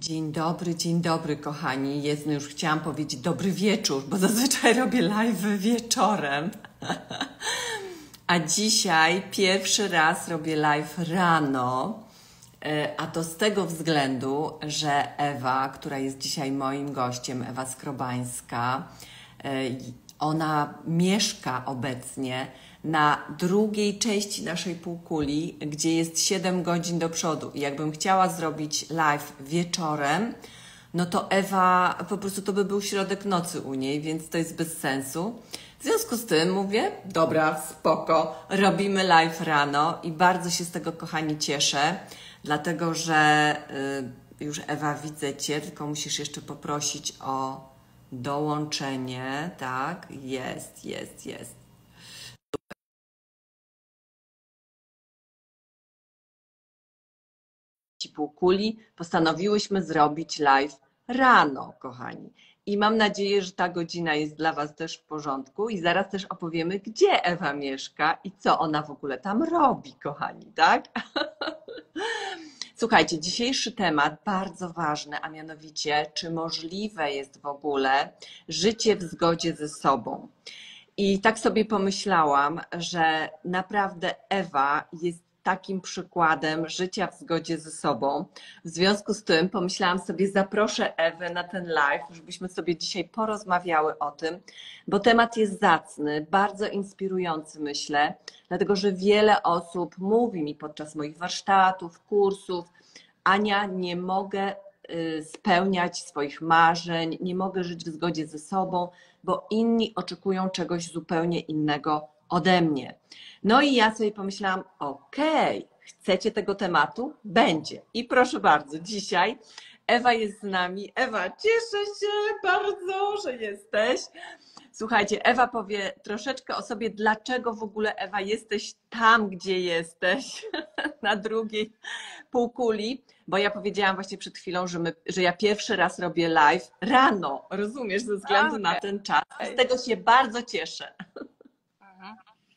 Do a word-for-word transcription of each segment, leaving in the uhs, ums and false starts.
Dzień dobry, dzień dobry kochani. Jest, no już chciałam powiedzieć dobry wieczór, bo zazwyczaj robię live wieczorem. A dzisiaj pierwszy raz robię live rano, a to z tego względu, że Ewa, która jest dzisiaj moim gościem, Ewa Skrobańska, ona mieszka obecnie na drugiej części naszej półkuli, gdzie jest siedem godzin do przodu. I jakbym chciała zrobić live wieczorem, no to Ewa, po prostu to by był środek nocy u niej, więc to jest bez sensu. W związku z tym mówię, dobra, spoko, robimy live rano i bardzo się z tego, kochani, cieszę, dlatego że y, już Ewa, widzę Cię, tylko musisz jeszcze poprosić o dołączenie, tak? Jest, jest, jest. Półkuli postanowiłyśmy zrobić live rano, kochani. I mam nadzieję, że ta godzina jest dla Was też w porządku i zaraz też opowiemy, gdzie Ewa mieszka i co ona w ogóle tam robi, kochani, tak? Słuchajcie, dzisiejszy temat bardzo ważny, a mianowicie, czy możliwe jest w ogóle życie w zgodzie ze sobą. I tak sobie pomyślałam, że naprawdę Ewa jest takim przykładem życia w zgodzie ze sobą. W związku z tym pomyślałam sobie, zaproszę Ewę na ten live, żebyśmy sobie dzisiaj porozmawiały o tym, bo temat jest zacny, bardzo inspirujący, myślę, dlatego że wiele osób mówi mi podczas moich warsztatów, kursów: Ania, nie mogę spełniać swoich marzeń, nie mogę żyć w zgodzie ze sobą, bo inni oczekują czegoś zupełnie innego ode mnie. No i ja sobie pomyślałam, okej, okay, chcecie tego tematu? Będzie. I proszę bardzo, dzisiaj Ewa jest z nami. Ewa, cieszę się bardzo, że jesteś. Słuchajcie, Ewa powie troszeczkę o sobie, dlaczego w ogóle, Ewa, jesteś tam, gdzie jesteś, na drugiej półkuli, bo ja powiedziałam właśnie przed chwilą, że, my, że ja pierwszy raz robię live rano, rozumiesz, ze względu okay. na ten czas. Z tego się bardzo cieszę. Mhm.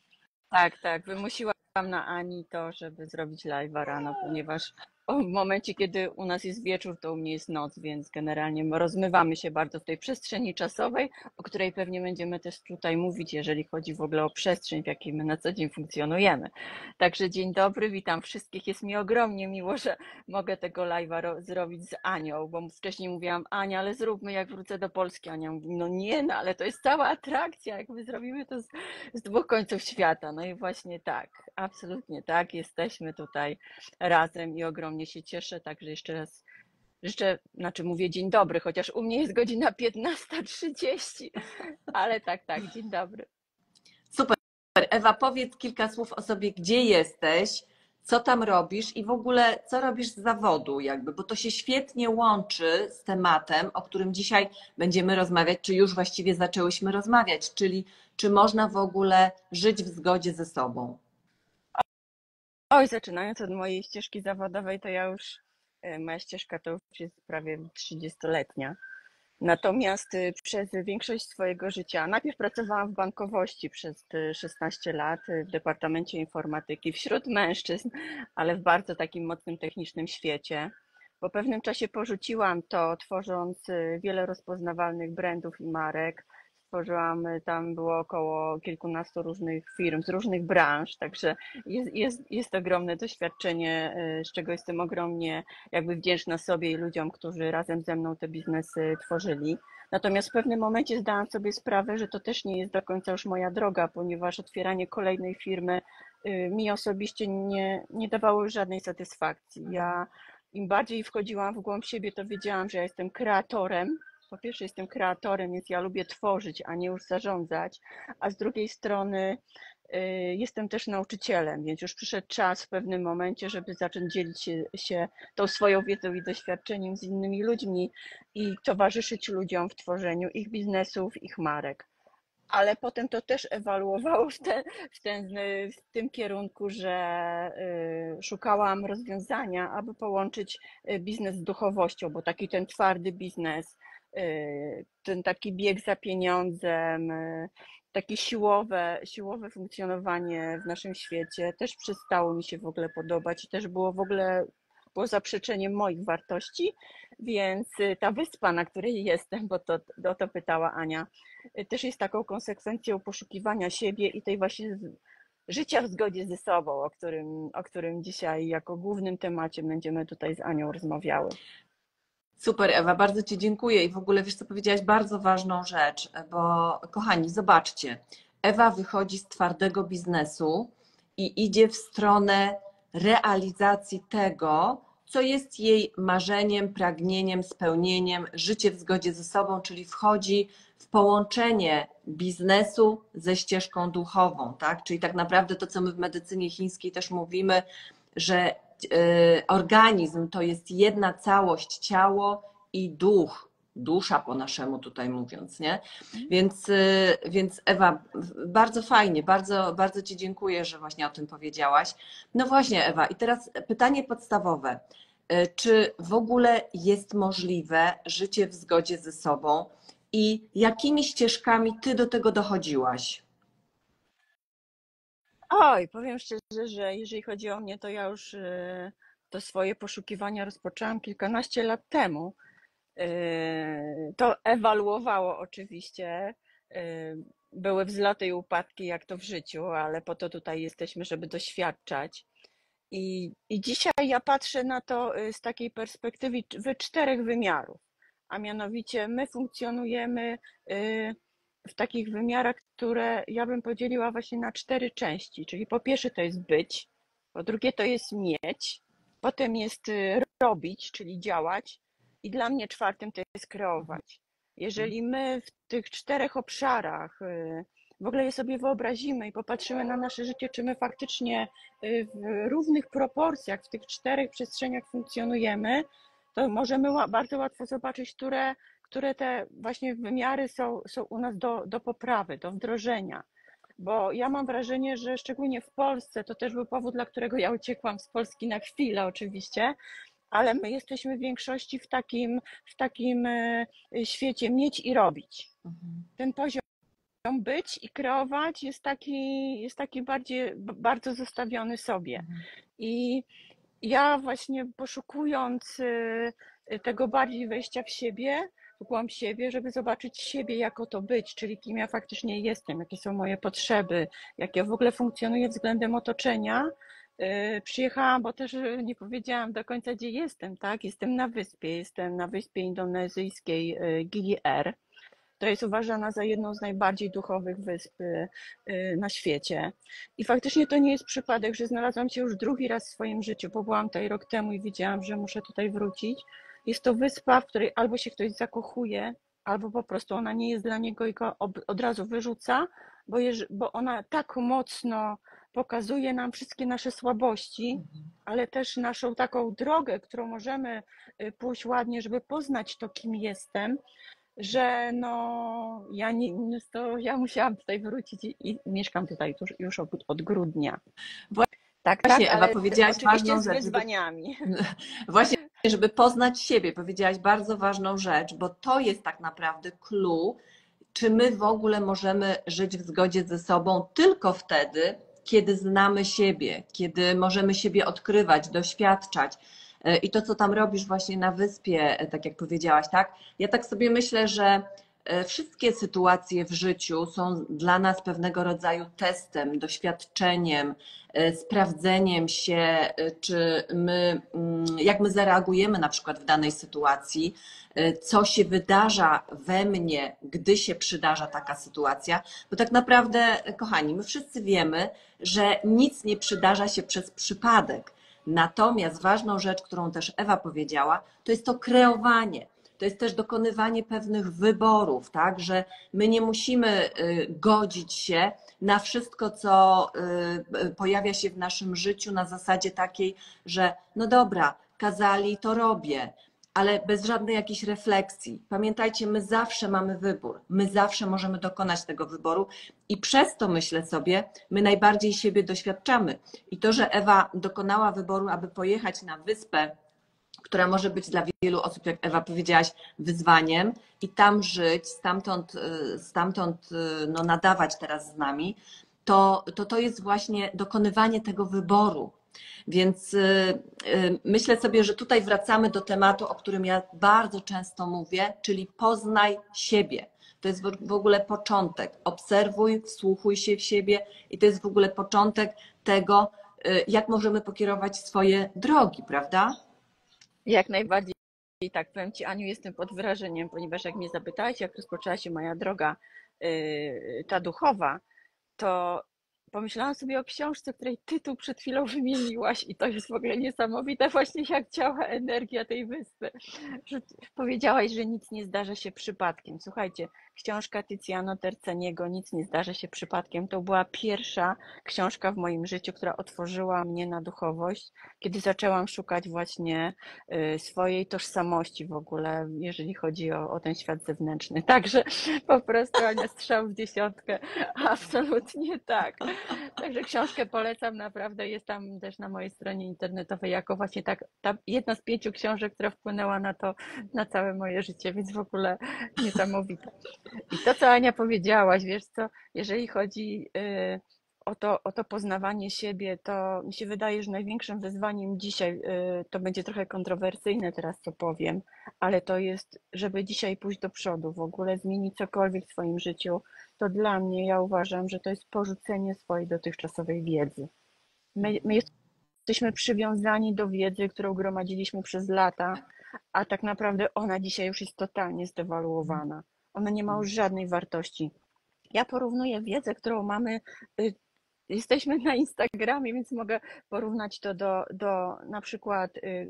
Tak, tak, wymusiłam na Ani to, żeby zrobić live'a rano, ponieważ w momencie, kiedy u nas jest wieczór, to u mnie jest noc, więc generalnie rozmywamy się bardzo w tej przestrzeni czasowej, o której pewnie będziemy też tutaj mówić, jeżeli chodzi w ogóle o przestrzeń, w jakiej my na co dzień funkcjonujemy. Także dzień dobry, witam wszystkich. Jest mi ogromnie miło, że mogę tego live'a zrobić z Anią, bo wcześniej mówiłam: Ania, ale zróbmy, jak wrócę do Polski. Ania mówi: no nie, no ale to jest cała atrakcja, jak my zrobimy to z, z dwóch końców świata. No i właśnie tak, absolutnie tak, jesteśmy tutaj razem i ogromnie się cieszę, także jeszcze raz życzę, znaczy mówię dzień dobry, chociaż u mnie jest godzina piętnasta trzydzieści, ale tak, tak, dzień dobry. Super. Ewa, powiedz kilka słów o sobie, gdzie jesteś, co tam robisz i w ogóle co robisz z zawodu, jakby, bo to się świetnie łączy z tematem, o którym dzisiaj będziemy rozmawiać, czy już właściwie zaczęłyśmy rozmawiać, czyli czy można w ogóle żyć w zgodzie ze sobą. Oj, zaczynając od mojej ścieżki zawodowej, to ja już, moja ścieżka to już jest prawie trzydziestoletnia. Natomiast przez większość swojego życia, najpierw pracowałam w bankowości przez szesnaście lat w Departamencie Informatyki wśród mężczyzn, ale w bardzo takim mocnym technicznym świecie. Po pewnym czasie porzuciłam to, tworząc wiele rozpoznawalnych brandów i marek. Stworzyłam, tam było około kilkunastu różnych firm z różnych branż, także jest, jest, jest ogromne doświadczenie, z czego jestem ogromnie jakby wdzięczna sobie i ludziom, którzy razem ze mną te biznesy tworzyli. Natomiast w pewnym momencie zdałam sobie sprawę, że to też nie jest do końca już moja droga, ponieważ otwieranie kolejnej firmy mi osobiście nie, nie dawało już żadnej satysfakcji. Ja im bardziej wchodziłam w głąb siebie, to wiedziałam, że ja jestem kreatorem. Po pierwsze jestem kreatorem, więc ja lubię tworzyć, a nie już zarządzać, a z drugiej strony y, jestem też nauczycielem, więc już przyszedł czas w pewnym momencie, żeby zacząć dzielić się, się tą swoją wiedzą i doświadczeniem z innymi ludźmi i towarzyszyć ludziom w tworzeniu ich biznesów, ich marek. Ale potem to też ewaluowało w, ten, w, ten, w tym kierunku, że y, szukałam rozwiązania, aby połączyć biznes z duchowością, bo taki ten twardy biznes, ten taki bieg za pieniądzem, takie siłowe, siłowe funkcjonowanie w naszym świecie też przestało mi się w ogóle podobać i też było w ogóle było zaprzeczeniem moich wartości, więc ta wyspa, na której jestem, bo to, o to pytała Ania, też jest taką konsekwencją poszukiwania siebie i tej właśnie życia w zgodzie ze sobą, o którym, o którym dzisiaj jako głównym temacie będziemy tutaj z Anią rozmawiały. Super, Ewa, bardzo Ci dziękuję i w ogóle wiesz co, powiedziałaś bardzo ważną rzecz, bo kochani, zobaczcie, Ewa wychodzi z twardego biznesu i idzie w stronę realizacji tego, co jest jej marzeniem, pragnieniem, spełnieniem, życie w zgodzie ze sobą, czyli wchodzi w połączenie biznesu ze ścieżką duchową, tak? Czyli tak naprawdę to, co my w medycynie chińskiej też mówimy, że organizm to jest jedna całość, ciało i duch, dusza po naszemu tutaj mówiąc, nie? Więc, więc Ewa, bardzo fajnie, bardzo, bardzo Ci dziękuję, że właśnie o tym powiedziałaś. No właśnie, Ewa, i teraz pytanie podstawowe. Czy w ogóle jest możliwe życie w zgodzie ze sobą i jakimi ścieżkami Ty do tego dochodziłaś? Oj, powiem szczerze, że jeżeli chodzi o mnie, to ja już y, to swoje poszukiwania rozpoczęłam kilkanaście lat temu. Y, To ewaluowało oczywiście. y, Były wzloty i upadki, jak to w życiu, ale po to tutaj jesteśmy, żeby doświadczać. I, I dzisiaj ja patrzę na to y, z takiej perspektywy cz- czterech wymiarów, a mianowicie my funkcjonujemy y, w takich wymiarach, które ja bym podzieliła właśnie na cztery części. Czyli po pierwsze to jest być, po drugie to jest mieć, potem jest y, robić, czyli działać i dla mnie czwartym to jest kreować. Jeżeli my w tych czterech obszarach y, w ogóle je sobie wyobrazimy i popatrzymy na nasze życie, czy my faktycznie y, w równych proporcjach w tych czterech przestrzeniach funkcjonujemy, to możemy ła- bardzo łatwo zobaczyć, które, które te właśnie wymiary są, są u nas do, do poprawy, do wdrożenia. Bo ja mam wrażenie, że szczególnie w Polsce, to też był powód, dla którego ja uciekłam z Polski na chwilę oczywiście, ale my jesteśmy w większości w takim, w takim e, świecie mieć i robić. Ten poziom być i kreować jest taki, jest taki bardziej, bardzo zostawiony sobie. I ja właśnie poszukując y, tego bardziej wejścia w siebie, w głąb siebie, żeby zobaczyć siebie jako to być, czyli kim ja faktycznie jestem, jakie są moje potrzeby, jak ja w ogóle funkcjonuję względem otoczenia. y, Przyjechałam, bo też y, nie powiedziałam do końca, gdzie jestem, tak? Jestem na wyspie, jestem na wyspie indonezyjskiej y, Gili Air. To jest uważana za jedną z najbardziej duchowych wysp y, y, na świecie. I faktycznie to nie jest przypadek, że znalazłam się już drugi raz w swoim życiu, bo byłam tutaj rok temu i wiedziałam, że muszę tutaj wrócić. Jest to wyspa, w której albo się ktoś zakochuje, albo po prostu ona nie jest dla niego i go od razu wyrzuca, bo, jeż, bo ona tak mocno pokazuje nam wszystkie nasze słabości, ale też naszą taką drogę, którą możemy y, pójść ładnie, żeby poznać to, kim jestem, że no ja, nie, no to ja musiałam tutaj wrócić i, i mieszkam tutaj już, już od, od grudnia. Tak, tak, Właśnie, Ewa, ale powiedziałaś oczywiście ważną z rzecz, żeby wyzwaniami. właśnie, żeby poznać siebie, powiedziałaś bardzo ważną rzecz, bo to jest tak naprawdę clue, czy my w ogóle możemy żyć w zgodzie ze sobą tylko wtedy, kiedy znamy siebie, kiedy możemy siebie odkrywać, doświadczać. I to, co tam robisz właśnie na wyspie, tak jak powiedziałaś, tak? Ja tak sobie myślę, że wszystkie sytuacje w życiu są dla nas pewnego rodzaju testem, doświadczeniem, sprawdzeniem się, czy my, jak my zareagujemy na przykład w danej sytuacji, co się wydarza we mnie, gdy się przydarza taka sytuacja, bo tak naprawdę, kochani, my wszyscy wiemy, że nic nie przydarza się przez przypadek. Natomiast ważną rzecz, którą też Ewa powiedziała, to jest to kreowanie. To jest też dokonywanie pewnych wyborów, tak, że my nie musimy godzić się na wszystko, co pojawia się w naszym życiu na zasadzie takiej, że no dobra, kazali, to robię, ale bez żadnej jakiejś refleksji. Pamiętajcie, my zawsze mamy wybór, my zawsze możemy dokonać tego wyboru i przez to, myślę sobie, my najbardziej siebie doświadczamy. I to, że Ewa dokonała wyboru, aby pojechać na wyspę, która może być dla wielu osób, jak Ewa powiedziałaś, wyzwaniem i tam żyć, stamtąd, stamtąd no, nadawać teraz z nami, to, to to jest właśnie dokonywanie tego wyboru. Więc y, y, myślę sobie, że tutaj wracamy do tematu, o którym ja bardzo często mówię, czyli poznaj siebie. To jest w ogóle początek. Obserwuj, wsłuchuj się w siebie i to jest w ogóle początek tego, y, jak możemy pokierować swoje drogi, prawda? Jak najbardziej tak, powiem Ci, Aniu, jestem pod wrażeniem, ponieważ jak mnie zapytałaś, jak rozpoczęła się moja droga yy, ta duchowa, to pomyślałam sobie o książce, której tytuł przed chwilą wymieniłaś i to jest w ogóle niesamowite właśnie jak działa energia tej wyspy. Że powiedziałaś, że nic nie zdarza się przypadkiem. Słuchajcie, książka Tiziano Terzaniego Nic nie zdarza się przypadkiem to była pierwsza książka w moim życiu, która otworzyła mnie na duchowość, kiedy zaczęłam szukać właśnie y, swojej tożsamości w ogóle, jeżeli chodzi o, o ten świat zewnętrzny. Także po prostu Ania, strzał w dziesiątkę. Absolutnie tak. Także książkę polecam, naprawdę jest tam też na mojej stronie internetowej jako właśnie tak, ta jedna z pięciu książek, która wpłynęła na to, na całe moje życie, więc w ogóle niesamowite. I to, co Ania powiedziałaś, wiesz co, jeżeli chodzi y, o to, o to poznawanie siebie, to mi się wydaje, że największym wyzwaniem dzisiaj, y, to będzie trochę kontrowersyjne teraz, co powiem, ale to jest, żeby dzisiaj pójść do przodu, w ogóle zmienić cokolwiek w swoim życiu, to dla mnie, ja uważam, że to jest porzucenie swojej dotychczasowej wiedzy. My, my jesteśmy przywiązani do wiedzy, którą gromadziliśmy przez lata, a tak naprawdę ona dzisiaj już jest totalnie zdewaluowana. Ona nie ma już żadnej wartości. Ja porównuję wiedzę, którą mamy, y, jesteśmy na Instagramie, więc mogę porównać to do, do na przykład y,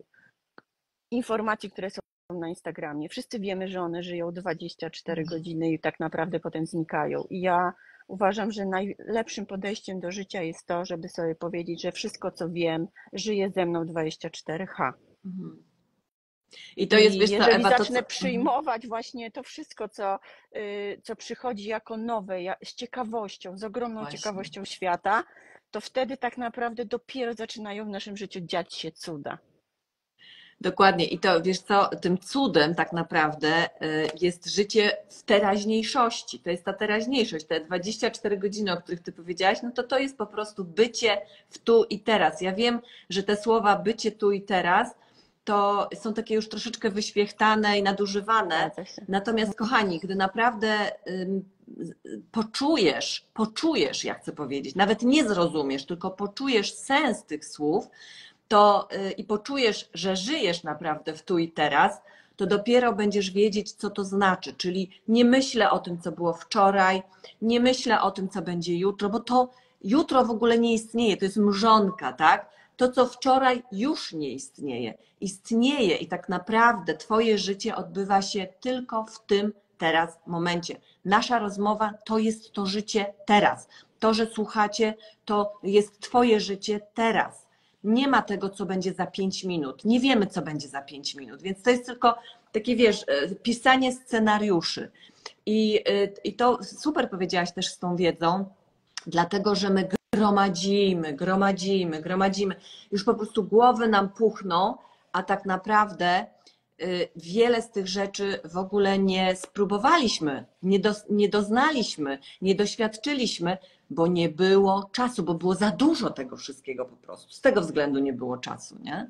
informacji, które są na Instagramie. Wszyscy wiemy, że one żyją dwadzieścia cztery godziny i tak naprawdę potem znikają. I ja uważam, że najlepszym podejściem do życia jest to, żeby sobie powiedzieć, że wszystko, co wiem, żyje ze mną dwadzieścia cztery H. Mhm. I to jest, I wiesz co, jeżeli Ewa, to zacznę co... przyjmować właśnie to wszystko, co, y, co przychodzi jako nowe, ja- z ciekawością, z ogromną Właśnie. ciekawością świata, to wtedy tak naprawdę dopiero zaczynają w naszym życiu dziać się cuda. Dokładnie. I to, wiesz co, tym cudem tak naprawdę y, jest życie w teraźniejszości. To jest ta teraźniejszość, te dwadzieścia cztery godziny, o których ty powiedziałaś, no to to jest po prostu bycie w tu i teraz. Ja wiem, że te słowa bycie tu i teraz to są takie już troszeczkę wyświechtane i nadużywane. Zgadza się. Natomiast kochani, gdy naprawdę ym, poczujesz, poczujesz, ja chcę powiedzieć, nawet nie zrozumiesz, tylko poczujesz sens tych słów, to i poczujesz, że żyjesz naprawdę w tu i teraz, to dopiero będziesz wiedzieć, co to znaczy. Czyli nie myślę o tym, co było wczoraj, nie myślę o tym, co będzie jutro, bo to jutro w ogóle nie istnieje, to jest mrzonka, tak? To, co wczoraj, już nie istnieje. Istnieje i tak naprawdę Twoje życie odbywa się tylko w tym teraz momencie. Nasza rozmowa to jest to życie teraz. To, że słuchacie, to jest Twoje życie teraz. Nie ma tego, co będzie za pięć minut. Nie wiemy, co będzie za pięć minut, więc to jest tylko takie, wiesz, pisanie scenariuszy. I, i to super powiedziałaś też z tą wiedzą, dlatego że my gromadzimy, gromadzimy, gromadzimy. Już po prostu głowy nam puchną, a tak naprawdę wiele z tych rzeczy w ogóle nie spróbowaliśmy, nie, do, nie doznaliśmy, nie doświadczyliśmy, bo nie było czasu, bo było za dużo tego wszystkiego po prostu. Z tego względu nie było czasu, nie?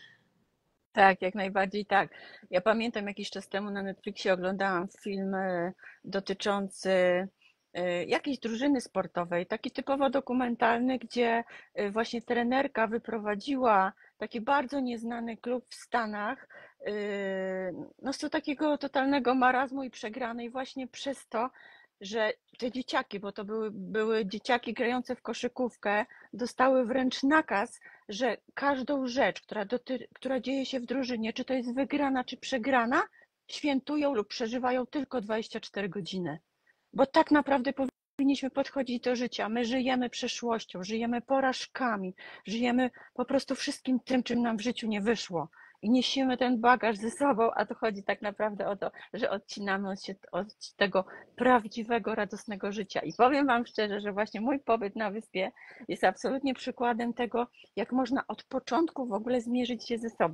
Tak, jak najbardziej tak. Ja pamiętam jakiś czas temu na Netflixie oglądałam film dotyczący jakiejś drużyny sportowej, taki typowo dokumentalny, gdzie właśnie trenerka wyprowadziła taki bardzo nieznany klub w Stanach, no z takiego totalnego marazmu i przegranej właśnie przez to, że te dzieciaki, bo to były, były dzieciaki grające w koszykówkę, dostały wręcz nakaz, że każdą rzecz, która, doty, która dzieje się w drużynie, czy to jest wygrana, czy przegrana, świętują lub przeżywają tylko dwadzieścia cztery godziny. Bo tak naprawdę powinniśmy podchodzić do życia. My żyjemy przeszłością, żyjemy porażkami, żyjemy po prostu wszystkim tym, czym nam w życiu nie wyszło. I niesiemy ten bagaż ze sobą, a to chodzi tak naprawdę o to, że odcinamy się od tego prawdziwego, radosnego życia. I powiem Wam szczerze, że właśnie mój pobyt na wyspie jest absolutnie przykładem tego, jak można od początku w ogóle zmierzyć się ze sobą.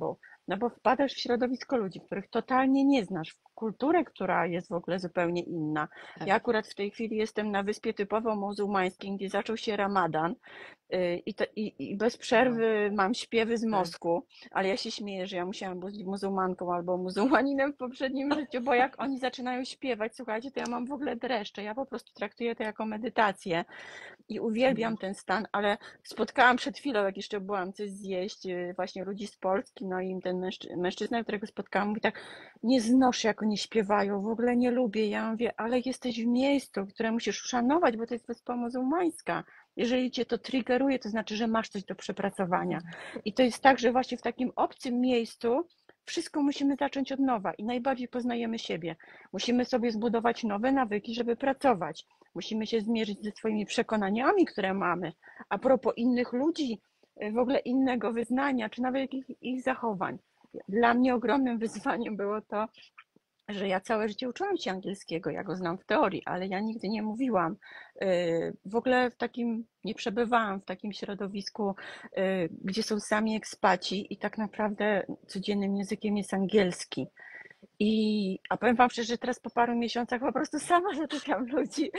no bo wpadasz w środowisko ludzi, których totalnie nie znasz, w kulturę, która jest w ogóle zupełnie inna. Tak. Ja akurat w tej chwili jestem na wyspie typowo muzułmańskiej, gdzie zaczął się Ramadan y, i, to, i, i bez przerwy mam śpiewy z Tak. Mosku, ale ja się śmieję, że ja musiałam być muzułmanką albo muzułmaninem w poprzednim życiu, bo jak oni zaczynają śpiewać, słuchajcie, to ja mam w ogóle dreszcze, ja po prostu traktuję to jako medytację i uwielbiam ten stan, ale spotkałam przed chwilą, jak jeszcze byłam coś zjeść, y, właśnie ludzi z Polski, no i ten mężczy- mężczyzna, którego spotkałam, mówi tak, nie znoszę, jak oni śpiewają, w ogóle nie lubię. Ja mówię, ale jesteś w miejscu, które musisz uszanować, bo to jest wyspa muzułmańska. Jeżeli cię to triggeruje, to znaczy, że masz coś do przepracowania. I to jest tak, że właśnie w takim obcym miejscu wszystko musimy zacząć od nowa i najbardziej poznajemy siebie. Musimy sobie zbudować nowe nawyki, żeby pracować. Musimy się zmierzyć ze swoimi przekonaniami, które mamy. A propos innych ludzi, w ogóle innego wyznania, czy nawet ich, ich zachowań. Dla mnie ogromnym wyzwaniem było to, że ja całe życie uczyłam się angielskiego, ja go znam w teorii, ale ja nigdy nie mówiłam. W ogóle w takim, nie przebywałam w takim środowisku, gdzie są sami ekspaci i tak naprawdę codziennym językiem jest angielski. I, a powiem wam szczerze, że teraz po paru miesiącach po prostu sama zatykam ludzi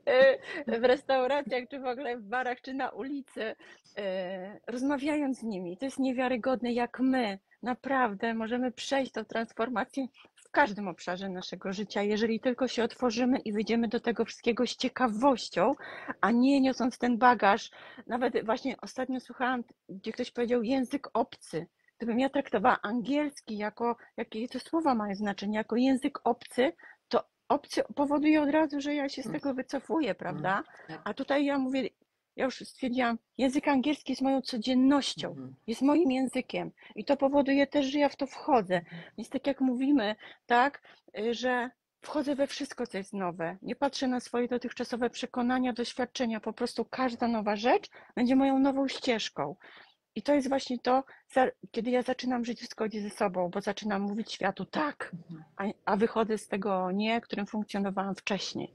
w restauracjach, czy w ogóle w barach, czy na ulicy, rozmawiając z nimi. To jest niewiarygodne, jak my naprawdę możemy przejść tą transformację w każdym obszarze naszego życia, jeżeli tylko się otworzymy i wyjdziemy do tego wszystkiego z ciekawością, a nie niosąc ten bagaż. Nawet właśnie ostatnio słuchałam, gdzie ktoś powiedział język obcy. Gdybym ja traktowała angielski jako, jakie te słowa mają znaczenie, jako język obcy, to obcy powoduje od razu, że ja się z tego wycofuję, prawda? A tutaj ja mówię, ja już stwierdziłam, język angielski jest moją codziennością, jest moim językiem i to powoduje też, że ja w to wchodzę. Więc tak jak mówimy, tak, że wchodzę we wszystko, co jest nowe. Nie patrzę na swoje dotychczasowe przekonania, doświadczenia, po prostu każda nowa rzecz będzie moją nową ścieżką. I to jest właśnie to, kiedy ja zaczynam żyć w zgodzie ze sobą, bo zaczynam mówić światu tak, a, a wychodzę z tego nie, którym funkcjonowałam wcześniej.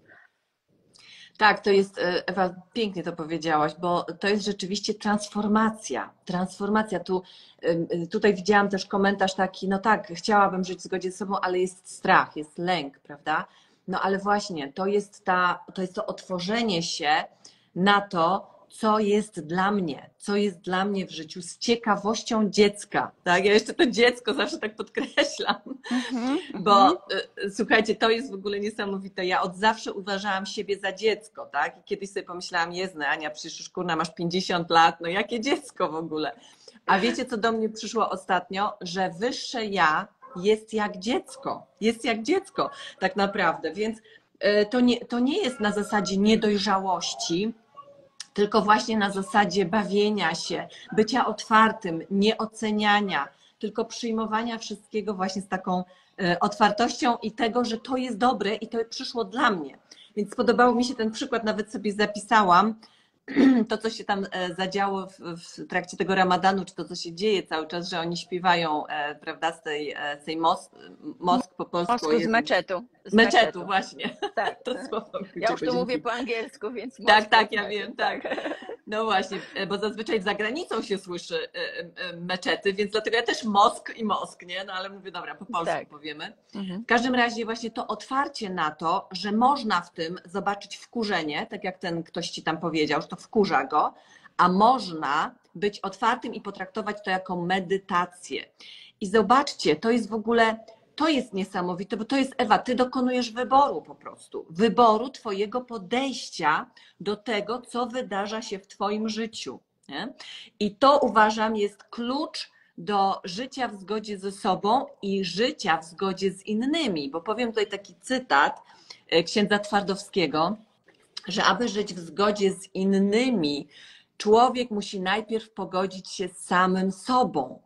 Tak, to jest, Ewa, pięknie to powiedziałaś, bo to jest rzeczywiście transformacja. Transformacja. Tu, tutaj widziałam też komentarz taki, no tak, chciałabym żyć w zgodzie ze sobą, ale jest strach, jest lęk, prawda? No ale właśnie, to jest, ta, to jest to otworzenie się na to, co jest dla mnie, co jest dla mnie w życiu z ciekawością dziecka. Tak? Ja jeszcze to dziecko zawsze tak podkreślam, mm-hmm, bo mm-hmm. Słuchajcie, to jest w ogóle niesamowite. Ja od zawsze uważałam siebie za dziecko, tak? I kiedyś sobie pomyślałam, Jezu, Ania, przecież już kurna, masz pięćdziesiąt lat, no jakie dziecko w ogóle? A wiecie, co do mnie przyszło ostatnio? Że wyższe ja jest jak dziecko, jest jak dziecko tak naprawdę, więc to nie, to nie jest na zasadzie niedojrzałości, tylko właśnie na zasadzie bawienia się, bycia otwartym, nieoceniania, tylko przyjmowania wszystkiego właśnie z taką otwartością i tego, że to jest dobre i to przyszło dla mnie. Więc podobał mi się ten przykład, nawet sobie zapisałam, to, co się tam zadziało w, w trakcie tego Ramadanu, czy to, co się dzieje cały czas, że oni śpiewają, prawda, z tej, z tej mos, mosk po polsku. Mosku z meczetu. Z meczetu, meczetu, właśnie. Tak. To słowo ja już to mówię po angielsku, więc tak, tak, ja wiem, tak. No właśnie, bo zazwyczaj za granicą się słyszy meczety, więc dlatego ja też mosk i mosk, nie? No ale mówię, dobra, po polsku tak. powiemy. Mhm. W każdym razie właśnie to otwarcie na to, że można w tym zobaczyć wkurzenie, tak jak ten ktoś ci tam powiedział, że to wkurza go, a można być otwartym i potraktować to jako medytację. I zobaczcie, to jest w ogóle... To jest niesamowite, bo to jest, Ewa, ty dokonujesz wyboru po prostu. Wyboru twojego podejścia do tego, co wydarza się w twoim życiu. Nie? I to uważam jest klucz do życia w zgodzie ze sobą i życia w zgodzie z innymi. Bo powiem tutaj taki cytat księdza Twardowskiego, że aby żyć w zgodzie z innymi, człowiek musi najpierw pogodzić się z samym sobą.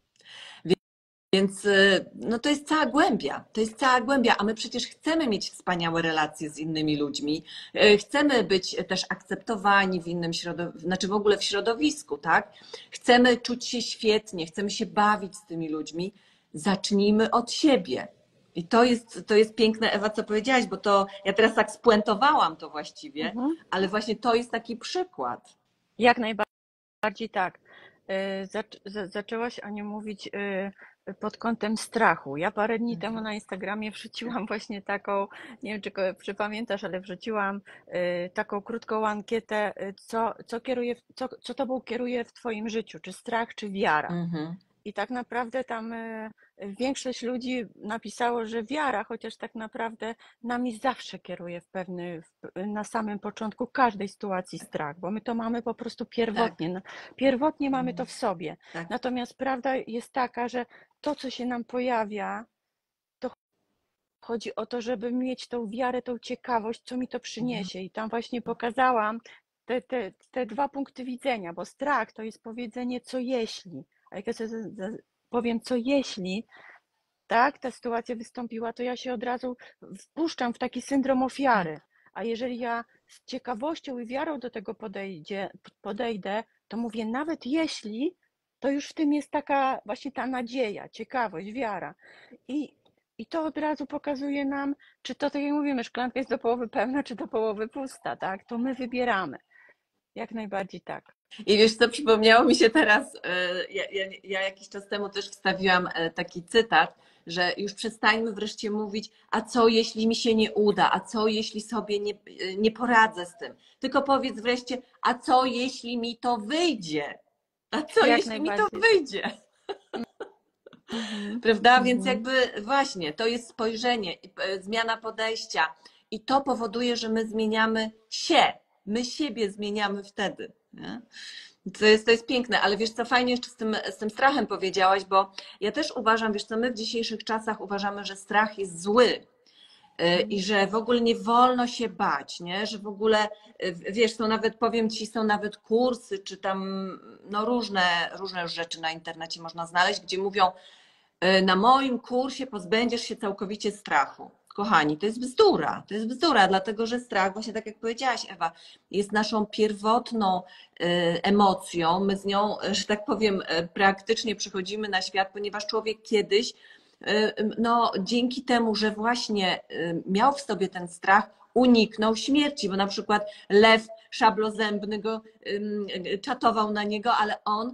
Więc no to jest cała głębia, to jest cała głębia, a my przecież chcemy mieć wspaniałe relacje z innymi ludźmi, chcemy być też akceptowani w innym środowisku, znaczy w ogóle w środowisku, tak? Chcemy czuć się świetnie, chcemy się bawić z tymi ludźmi. Zacznijmy od siebie. I to jest, to jest piękne, Ewa, co powiedziałaś, bo to ja teraz tak spuentowałam to właściwie, mhm. ale właśnie to jest taki przykład. Jak najbardziej tak. Zaczęłaś, Aniu, mówić pod kątem strachu. Ja parę dni temu Mhm. na Instagramie wrzuciłam właśnie taką, nie wiem czy, ko- czy pamiętasz, ale wrzuciłam y, taką krótką ankietę, y, co, co kieruje, w- co, co tobą kieruje w twoim życiu, czy strach, czy wiara. Mhm. I tak naprawdę tam y, większość ludzi napisało, że wiara, chociaż tak naprawdę nami zawsze kieruje w pewny, w, na samym początku każdej sytuacji strach, bo my to mamy po prostu Tak. pierwotnie, no, pierwotnie mamy to Mhm. w sobie. Tak. Natomiast prawda jest taka, że to, co się nam pojawia, to chodzi o to, żeby mieć tą wiarę, tą ciekawość, co mi to Mhm. przyniesie. I tam właśnie pokazałam te, te, te dwa punkty widzenia, bo strach to jest powiedzenie, co jeśli. A jak ja sobie powiem, co jeśli, tak, ta sytuacja wystąpiła, to ja się od razu wpuszczam w taki syndrom ofiary. Tak. A jeżeli ja z ciekawością i wiarą do tego podejdzie, podejdę, to mówię, nawet jeśli, to już w tym jest taka właśnie ta nadzieja, ciekawość, wiara. I, i to od razu pokazuje nam, czy to, tak jak mówimy, szklanka jest do połowy pełna, czy do połowy pusta, tak? To my wybieramy. Jak najbardziej tak. I wiesz co, przypomniało mi się teraz, e, ja, ja, ja jakiś czas temu też wstawiłam e, taki cytat, że już przestańmy wreszcie mówić, a co jeśli mi się nie uda, a co jeśli sobie nie, e, nie poradzę z tym. Tylko powiedz wreszcie, a co jeśli mi to wyjdzie? A co Jak jeśli mi to najbardziej. wyjdzie? Mhm, Prawda? Więc mhm. jakby właśnie to jest spojrzenie, e, zmiana podejścia i to powoduje, że my zmieniamy się, my siebie zmieniamy wtedy. Nie? To jest, to jest piękne, ale wiesz co, fajnie jeszcze z tym, z tym strachem powiedziałaś, bo ja też uważam, wiesz co, my w dzisiejszych czasach uważamy, że strach jest zły i że w ogóle nie wolno się bać, nie? Że w ogóle, wiesz, są nawet, powiem ci, są nawet kursy, czy tam no różne, różne już rzeczy na internecie można znaleźć, gdzie mówią, na moim kursie pozbędziesz się całkowicie strachu. Kochani, to jest bzdura, to jest bzdura, dlatego że strach, właśnie tak jak powiedziałaś, Ewa, jest naszą pierwotną emocją. My z nią, że tak powiem, praktycznie przychodzimy na świat, ponieważ człowiek kiedyś, no dzięki temu, że właśnie miał w sobie ten strach, uniknął śmierci, bo na przykład lew szablozębny go czatował na niego, ale on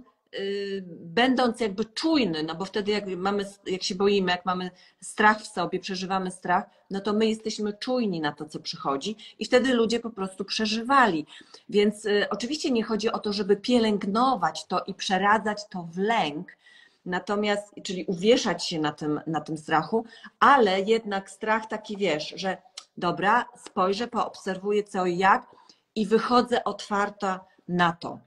będąc jakby czujny, no bo wtedy jak mamy, jak się boimy, jak mamy strach w sobie, przeżywamy strach, no to my jesteśmy czujni na to, co przychodzi i wtedy ludzie po prostu przeżywali. Więc y, oczywiście nie chodzi o to, żeby pielęgnować to i przeradzać to w lęk, natomiast, czyli uwieszać się na tym, na tym strachu, ale jednak strach taki, wiesz, że dobra, spojrzę, poobserwuję co i jak i wychodzę otwarta na to.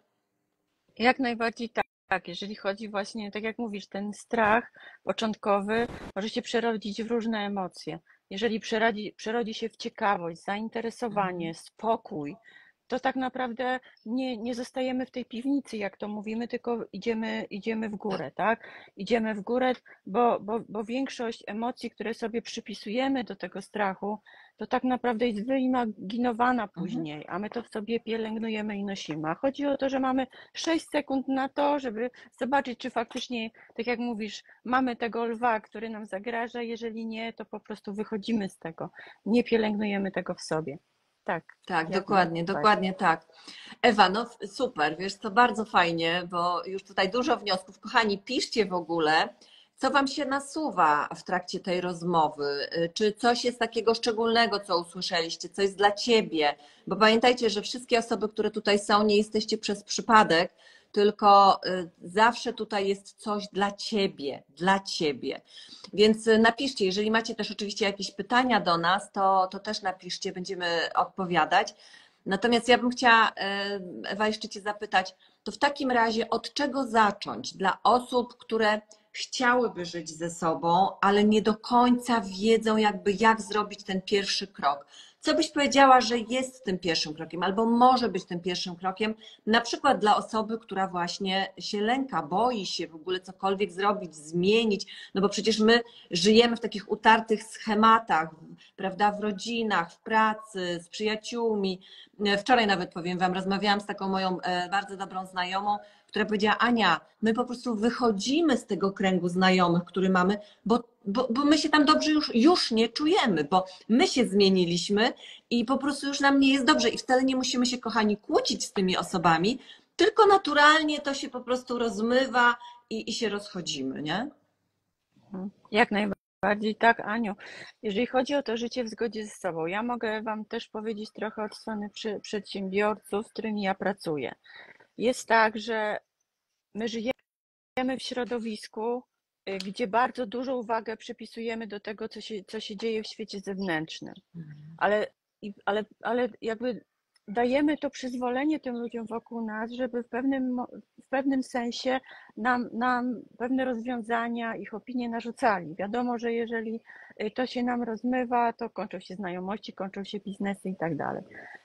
Jak najbardziej tak. Tak, jeżeli chodzi właśnie, tak jak mówisz, ten strach początkowy może się przerodzić w różne emocje. Jeżeli przerodzi, przerodzi się w ciekawość, zainteresowanie, Mhm. spokój, to tak naprawdę nie, nie zostajemy w tej piwnicy, jak to mówimy, tylko idziemy, idziemy w górę, tak? Idziemy w górę, bo, bo, bo większość emocji, które sobie przypisujemy do tego strachu, to tak naprawdę jest wyimaginowana Mhm. później, a my to w sobie pielęgnujemy i nosimy. A chodzi o to, że mamy sześć sekund na to, żeby zobaczyć, czy faktycznie, tak jak mówisz, mamy tego lwa, który nam zagraża. Jeżeli nie, to po prostu wychodzimy z tego. Nie pielęgnujemy tego w sobie. Tak, Tak, jak dokładnie, najbardziej. dokładnie tak. Ewa, no super, wiesz, to bardzo fajnie, bo już tutaj dużo wniosków. Kochani, piszcie w ogóle, co Wam się nasuwa w trakcie tej rozmowy. Czy coś jest takiego szczególnego, co usłyszeliście, co jest dla Ciebie? Bo pamiętajcie, że wszystkie osoby, które tutaj są, nie jesteście przez przypadek, tylko y, zawsze tutaj jest coś dla Ciebie, dla Ciebie. Więc napiszcie, jeżeli macie też oczywiście jakieś pytania do nas, to, to też napiszcie, będziemy odpowiadać. Natomiast ja bym chciała, Ewa, jeszcze Cię zapytać, to w takim razie od czego zacząć dla osób, które chciałyby żyć ze sobą, ale nie do końca wiedzą jakby jak zrobić ten pierwszy krok? Co byś powiedziała, że jest tym pierwszym krokiem, albo może być tym pierwszym krokiem, na przykład dla osoby, która właśnie się lęka, boi się w ogóle cokolwiek zrobić, zmienić, no bo przecież my żyjemy w takich utartych schematach, prawda, w rodzinach, w pracy, z przyjaciółmi. Wczoraj nawet powiem Wam, rozmawiałam z taką moją bardzo dobrą znajomą, która powiedziała: Ania, my po prostu wychodzimy z tego kręgu znajomych, który mamy, bo, bo, bo my się tam dobrze już, już nie czujemy, bo my się zmieniliśmy i po prostu już nam nie jest dobrze i wcale nie musimy się, kochani, kłócić z tymi osobami, tylko naturalnie to się po prostu rozmywa i, i się rozchodzimy, nie? Mhm. Jak najbardziej tak, Aniu. Jeżeli chodzi o to życie w zgodzie ze sobą, ja mogę Wam też powiedzieć trochę od strony przy, przedsiębiorców, z którymi ja pracuję. Jest tak, że my żyjemy w środowisku, y, gdzie bardzo dużą uwagę przypisujemy do tego, co się, co się dzieje w świecie zewnętrznym. Ale, i- ale, ale jakby dajemy to przyzwolenie tym ludziom wokół nas, żeby w pewnym, mo- w pewnym sensie nam, nam pewne rozwiązania, ich opinie narzucali. Wiadomo, że jeżeli y, to się nam rozmywa, to kończą się znajomości, kończą się biznesy i tak dalej.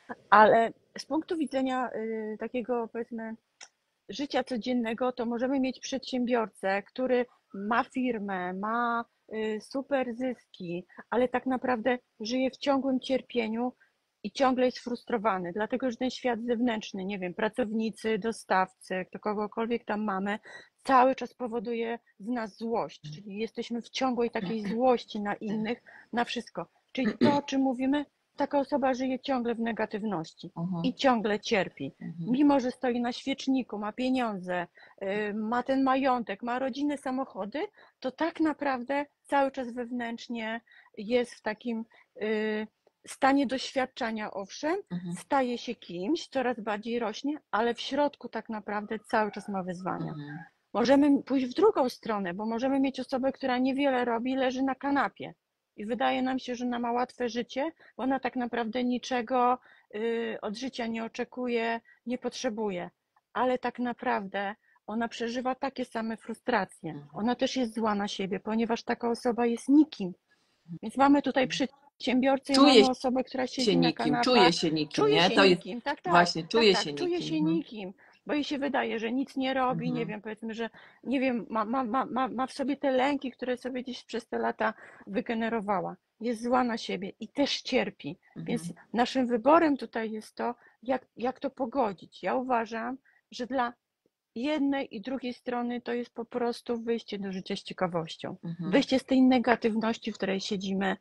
Ale z punktu widzenia y, takiego, powiedzmy, życia codziennego, to możemy mieć przedsiębiorcę, który ma firmę, ma y, super zyski, ale tak naprawdę żyje w ciągłym cierpieniu i ciągle jest frustrowany, dlatego że ten świat zewnętrzny, nie wiem, pracownicy, dostawcy, kto kogokolwiek tam mamy, cały czas powoduje w nas złość, czyli jesteśmy w ciągłej takiej złości na innych, na wszystko. Czyli to, o czym mówimy, taka osoba żyje ciągle w negatywności Mhm. i ciągle cierpi. Mhm. Mimo że stoi na świeczniku, ma pieniądze, y, ma ten majątek, ma rodzinne samochody, to tak naprawdę cały czas wewnętrznie jest w takim y, stanie doświadczenia, owszem, Mhm. staje się kimś, coraz bardziej rośnie, ale w środku tak naprawdę cały czas ma wyzwania. Mhm. Możemy pójść w drugą stronę, bo możemy mieć osobę, która niewiele robi, leży na kanapie i wydaje nam się, że ona ma łatwe życie, bo ona tak naprawdę niczego y, od życia nie oczekuje, nie potrzebuje, ale tak naprawdę ona przeżywa takie same frustracje. Mhm. Ona też jest zła na siebie, ponieważ taka osoba jest nikim. Więc mamy tutaj przedsiębiorcę i Czuje mamy osobę, która siedzi się na nikim, kanapach, czuje się nikim, czuje nie? się To jest nikim, tak, tak, właśnie, tak, czuje tak, się czuje nikim. się Mhm. nikim, bo jej się wydaje, że nic nie robi, nie Mhm. wiem, powiedzmy, że nie wiem, ma, ma, ma, ma ma w sobie te lęki, które sobie gdzieś przez te lata wygenerowała. Jest zła na siebie i też cierpi. Więc Mhm. naszym wyborem tutaj jest to, jak, jak to pogodzić. Ja uważam, że dla jednej i drugiej strony to jest po prostu wyjście do życia z ciekawością. Mhm. Wyjście z tej negatywności, w której siedzimy.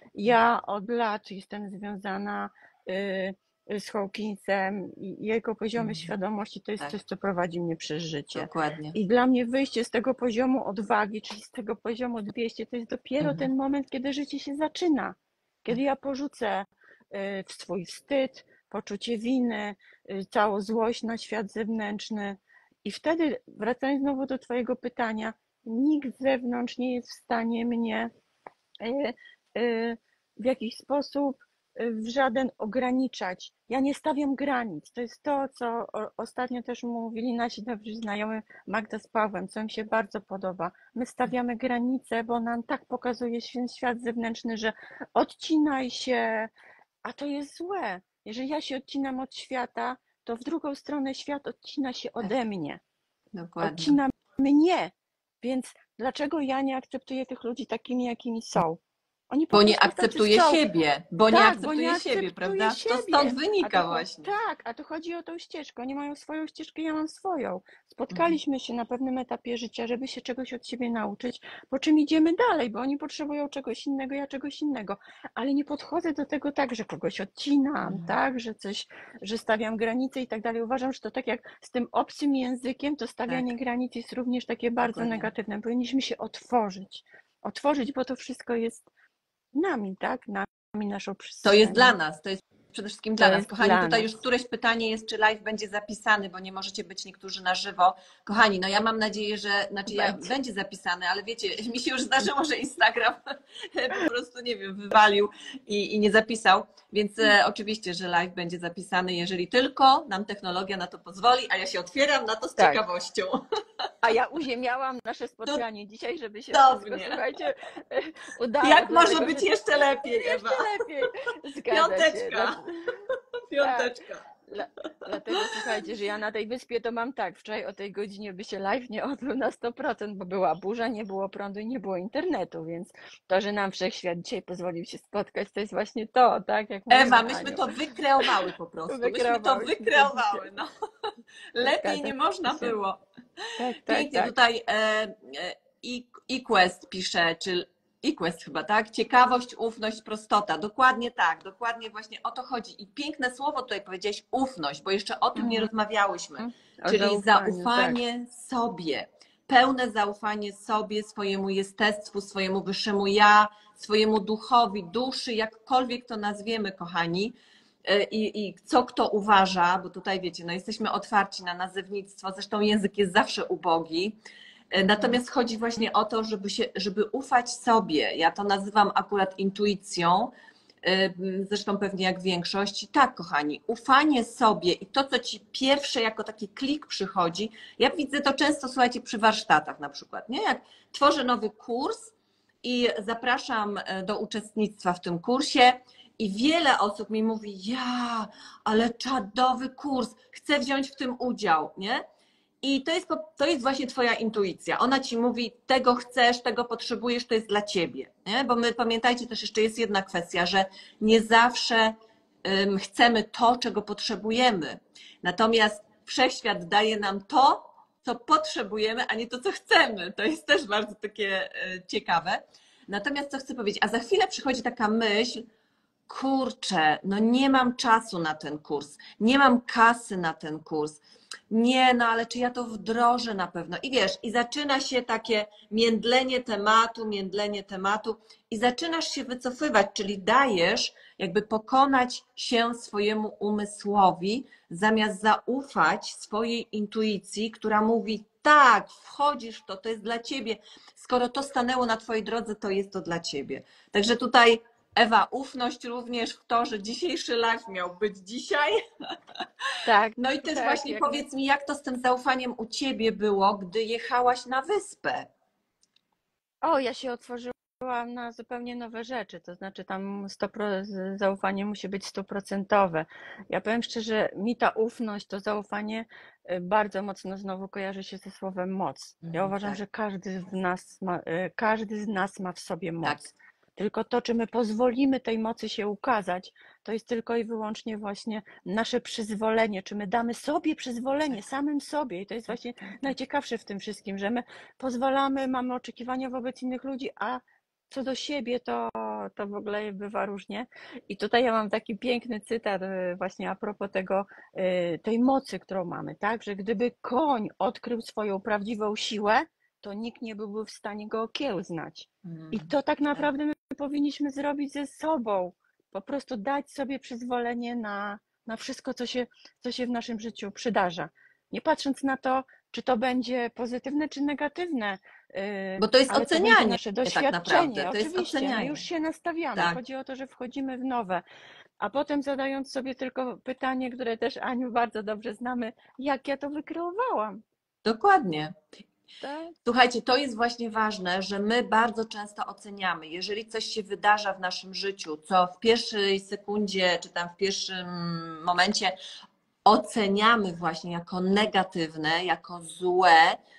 Ja od lat jestem związana y, z Hawkinsem i jego poziomy Mhm. świadomości to jest Tak, coś, co prowadzi mnie przez życie. dokładnie. I dla mnie wyjście z tego poziomu odwagi, czyli z tego poziomu dwieście, to jest dopiero Mhm. ten moment, kiedy życie się zaczyna. Kiedy ja porzucę y, w swój wstyd, poczucie winy, y, całą złość na świat zewnętrzny. I wtedy, wracając znowu do Twojego pytania, nikt z zewnątrz nie jest w stanie mnie y, y, w jakiś sposób y, w żaden ograniczać. Ja nie stawiam granic. To jest to, co o- ostatnio też mówili nasi dobrzy znajomi Magda z Pawłem, co mi się bardzo podoba. My stawiamy granice, bo nam tak pokazuje się świat zewnętrzny, że odcinaj się, a to jest złe. Jeżeli ja się odcinam od świata, to w drugą stronę świat odcina się Tak, ode mnie. dokładnie. Odcina mnie. Więc dlaczego ja nie akceptuję tych ludzi takimi, jakimi są? Oni po Bo nie prostu tacy akceptuje są. siebie, bo nie Tak, bo nie akceptuje siebie, akceptuję prawda? To stąd siebie. A to, wynika cho- właśnie. tak, a to chodzi o tą ścieżkę. Oni mają swoją ścieżkę, ja mam swoją. Mhm. Spotkaliśmy się na pewnym etapie życia, żeby się czegoś od siebie nauczyć, po czym idziemy dalej, bo oni potrzebują czegoś innego, ja czegoś innego. Ale nie podchodzę do tego tak, że kogoś odcinam, Mhm. tak, że coś, że stawiam granice i tak dalej. Uważam, że to tak jak z tym obcym językiem, to stawianie Tak, granic jest również takie bardzo dokładnie. negatywne. Powinniśmy się otworzyć. Otworzyć, bo to wszystko jest nami, tak? Nami, naszą To jest przestrzenią. dla nas, to jest przede wszystkim dla To nas. jest Kochani, dla tutaj nas. już któreś pytanie jest, czy live będzie zapisany, bo nie możecie być niektórzy na żywo. Kochani, no ja mam nadzieję, że, znaczy ja, Będzie. będzie zapisany, ale wiecie, mi się już zdarzyło, że Instagram po prostu, nie wiem, wywalił i, i nie zapisał, więc e, oczywiście, że live będzie zapisany, jeżeli tylko nam technologia na to pozwoli, a ja się otwieram na to z Tak. ciekawością. A ja uziemiałam nasze spotkanie dzisiaj, żeby się Cudownie. wszystko, słuchajcie, udało. Jak może dlatego, być że- jeszcze lepiej, Ewa? Jeszcze lepiej. Zgadza się. Piąteczka. Dla- Piąteczka. Dla, dlatego słuchajcie, że ja na tej wyspie to mam tak, wczoraj o tej godzinie by się live nie odbył na sto procent, bo była burza, nie było prądu i nie było internetu, więc to, że nam wszechświat dzisiaj pozwolił się spotkać, to jest właśnie to, tak? Jak Ewa, mówimy, myśmy Aniu. to wykreowały po prostu. Myśmy to Wykreowałyśmy wykreowały. No. Lepiej nie Zgadza można się. było. Tak, tak, Pięknie tak. tutaj e, e, i- eQuest pisze, czy eQuest chyba, tak? Ciekawość, ufność, prostota. Dokładnie tak, dokładnie właśnie o to chodzi. I piękne słowo tutaj powiedziałeś, ufność, bo jeszcze o tym nie Mhm. rozmawiałyśmy. O Czyli zaufaniu, zaufanie sobie. pełne zaufanie sobie, swojemu jestestwu, swojemu wyższemu ja, swojemu duchowi, duszy, jakkolwiek to nazwiemy, kochani. I, i co kto uważa, bo tutaj wiecie, no jesteśmy otwarci na nazewnictwo, zresztą język jest zawsze ubogi. Natomiast chodzi właśnie o to, żeby, się, żeby ufać sobie. Ja to nazywam akurat intuicją, zresztą pewnie jak większość. Tak, kochani, ufanie sobie i to, co ci pierwsze jako taki klik przychodzi, ja widzę to często, słuchajcie, przy warsztatach na przykład, nie? Jak tworzę nowy kurs i zapraszam do uczestnictwa w tym kursie i wiele osób mi mówi, ja, ale czadowy kurs, chcę wziąć w tym udział, nie? I to jest, to jest właśnie twoja intuicja. Ona ci mówi, tego chcesz, tego potrzebujesz, to jest dla ciebie. Nie? Bo my, pamiętajcie, też jeszcze jest jedna kwestia, że nie zawsze um, chcemy to, czego potrzebujemy. Natomiast wszechświat daje nam to, co potrzebujemy, a nie to, co chcemy. To jest też bardzo takie e, ciekawe. Natomiast co chcę powiedzieć, a za chwilę przychodzi taka myśl, kurczę, no nie mam czasu na ten kurs, nie mam kasy na ten kurs, nie, no ale czy ja to wdrożę na pewno? I wiesz, i zaczyna się takie międlenie tematu, międlenie tematu i zaczynasz się wycofywać, czyli dajesz jakby pokonać się swojemu umysłowi, zamiast zaufać swojej intuicji, która mówi, tak, wchodzisz w to, to jest dla ciebie, skoro to stanęło na twojej drodze, to jest to dla ciebie. Także tutaj Ewa, ufność również w to, że dzisiejszy live miał być dzisiaj. Tak. No i też tak, właśnie jak powiedz mi, jak to z tym zaufaniem u ciebie było, gdy jechałaś na wyspę? O, ja się otworzyłam na zupełnie nowe rzeczy, to znaczy tam sto procent zaufanie musi być stuprocentowe. Ja powiem szczerze, mi ta ufność, to zaufanie bardzo mocno znowu kojarzy się ze słowem moc. Ja Mhm, uważam, tak. że każdy z nas ma, każdy z nas ma w sobie moc. Tak. Tylko to, czy my pozwolimy tej mocy się ukazać, to jest tylko i wyłącznie właśnie nasze przyzwolenie, czy my damy sobie przyzwolenie, samym sobie. I to jest właśnie najciekawsze w tym wszystkim, że my pozwalamy, mamy oczekiwania wobec innych ludzi, a co do siebie, to, to w ogóle bywa różnie. I tutaj ja mam taki piękny cytat właśnie a propos tego, tej mocy, którą mamy, tak? Że gdyby koń odkrył swoją prawdziwą siłę, to nikt nie byłby w stanie go okiełznać. I to tak naprawdę my powinniśmy zrobić ze sobą. Po prostu dać sobie przyzwolenie na, na wszystko, co się, co się w naszym życiu przydarza. Nie patrząc na to, czy to będzie pozytywne, czy negatywne. Bo to jest ale ocenianie, to będzie nasze doświadczenie. tak naprawdę. To Oczywiście, jest ocenianie. my już się nastawiamy. Tak. Chodzi o to, że wchodzimy w nowe. A potem zadając sobie tylko pytanie, które też Aniu bardzo dobrze znamy, jak ja to wykreowałam. Dokładnie. Tak? Słuchajcie, to jest właśnie ważne, że my bardzo często oceniamy, jeżeli coś się wydarza w naszym życiu, co w pierwszej sekundzie, czy tam w pierwszym momencie oceniamy właśnie jako negatywne, jako złe,